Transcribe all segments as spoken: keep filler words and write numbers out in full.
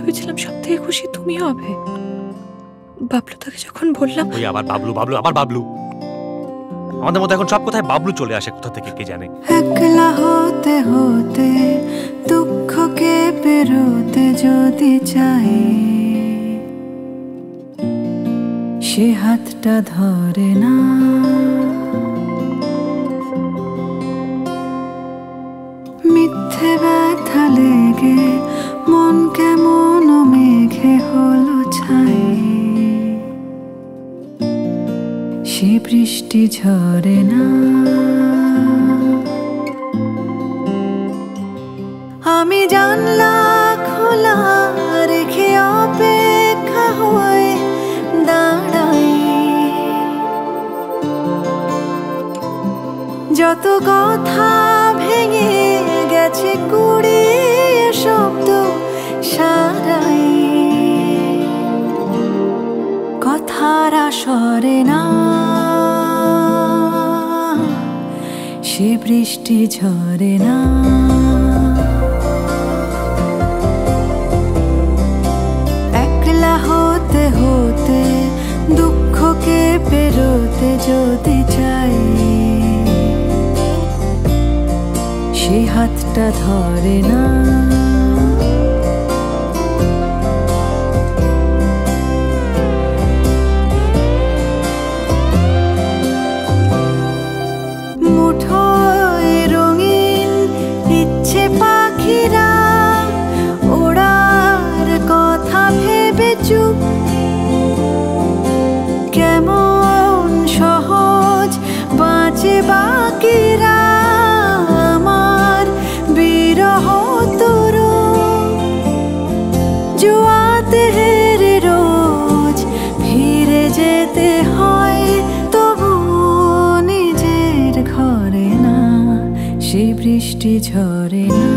ভেবেছিলাম সব থেকে খুশি তুমি হবে। বাবলু তাকে যখন বললাম, ওই আবার বাবলু বাবলু আবার বাবলু, আমাদের মধ্যে এখন সব কথায় বাবলু চলে আসে কোথা থেকে কে জানে। একলা হতে হতে দুঃখকে পেরোতে যদি চাই, সে হাতটা ধরে না। মিথ্যে ব্যথা লেগে মন কেমন মেঘে হলো ছাই, সে বৃষ্টি ঝরে না। আমি জানলা খোলা রেখে অপেক্ষা হয়ে দাঁড়াই, যত কথা ভেঙে গেছে কুড়িয়ে শব্দ সারাই, কথার আসরে না, সে বৃষ্টি ঝরে না। একলা হতে হতে দুঃখকে পেরোতে যদি চাই, সে হাতটা ধরে না। মুঠোয় রঙিন ইচ্ছে পাখিরা ওড়ার কথা ভেবে চুপ, কেমন সহজ বাঁচে বাকিরা আমার বিরহ তরু। জুয়াতে হেরে রোজ ফিরে যেতে হয়, তবু নিজের ঘরে না, সে বৃষ্টি ঝরে না।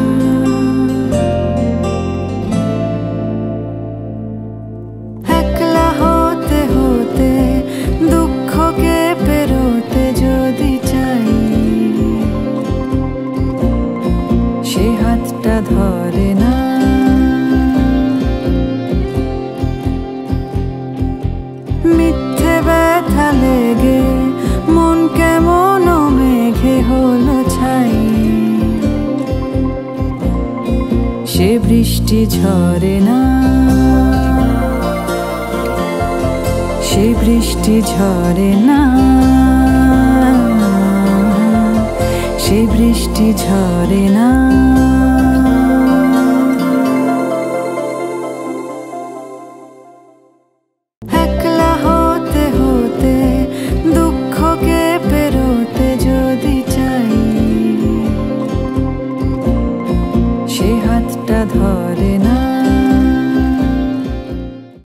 একলা হতে হতে দুঃখকে পেরোতে যদি চাই, সে হাতটা ধরে না। মিথ্যে ব্যথা লেগে মন কেমন মেঘে হলো ছাই, সে বৃষ্টি ঝরে না, সে বৃষ্টি ঝরে না, সে বৃষ্টি ঝরে না।